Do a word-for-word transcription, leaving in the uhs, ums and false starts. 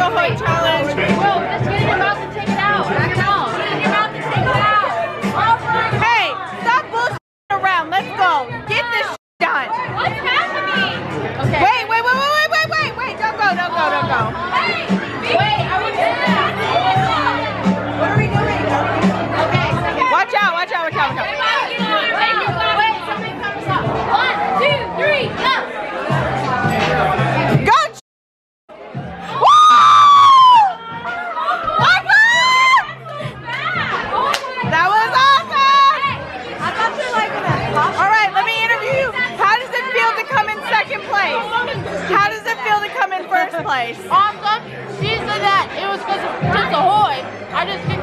Ahoy challenge. Bro, just get in your mouth and take it out. Back it out. Get in your mouth and take it out. Hey, stop bullshitting around. Let's go. Get this shit done. What's happening? Okay. Wait, wait, wait, wait, wait, wait, wait, wait. Don't go, don't go, don't go. Wait, wait, are we doing that? What are we doing? Okay, okay. Watch out, watch out, watch out, watch out. Wait, somebody comes up. One, two, three, go. Go! That was awesome! I thought you were like that. All right, let me interview you. How does it feel to come in second place? How does it feel to come in first place? Awesome. She said that it was because of Chips Ahoy. I just